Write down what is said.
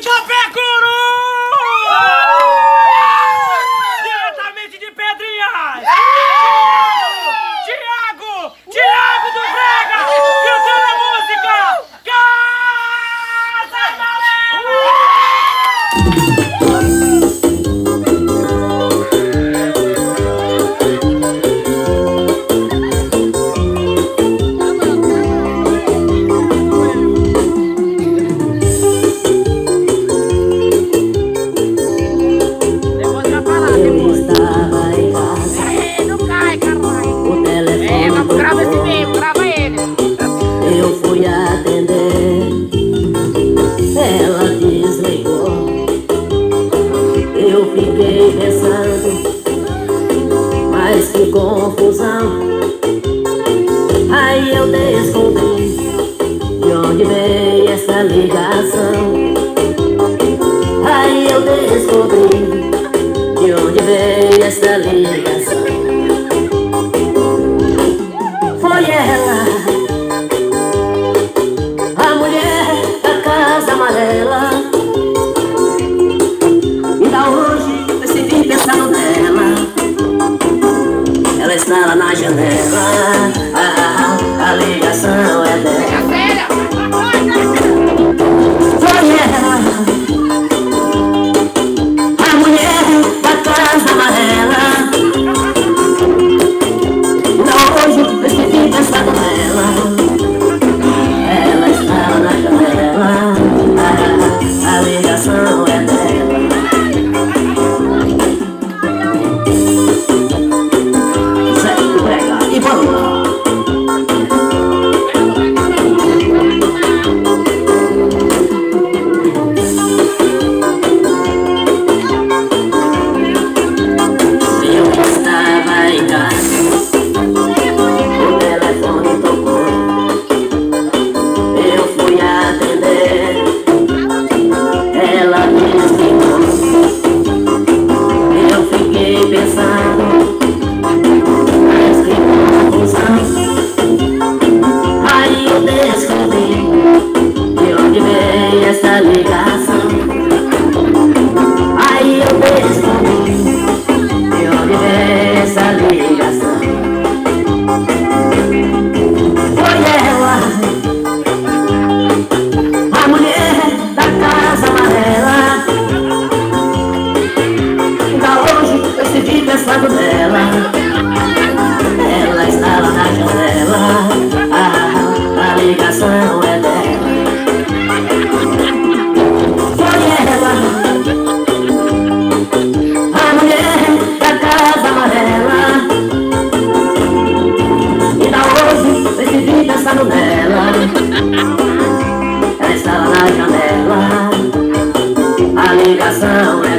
Chapecuru! Diretamente de Pedrinhas! Thiago do Brega! Cantando a música! Casa Amarela! Fiquei pensando, mas que confusão. Aí eu descobri de onde veio essa ligação. Aí eu descobri de onde veio essa ligação. Foi ela, a mulher da Casa Amarela. Ainda hoje decidi pensando nela. Ela está lá na janela. A ligação é dela. Foi ela, a mulher da Casa Amarela. Ainda hoje decidi pensando nela. Ela está lá na janela. A ligação é dela. E vamos lá. Eu estava em casa, o telefone tocou. Eu fui atender, ela me ligou. Eu fiquei pensando, aí eu descobri de onde veio essa ligação. Aí eu descobri de onde veio essa ligação. Foi ela, a mulher da Casa Amarela. Ainda hoje eu decidi pensando nela. Ela está lá na janela. A ligação é dela. Foi ela, a mulher da Casa Amarela. Ainda hoje decidi pensando nela. Ela está lá na janela. A ligação é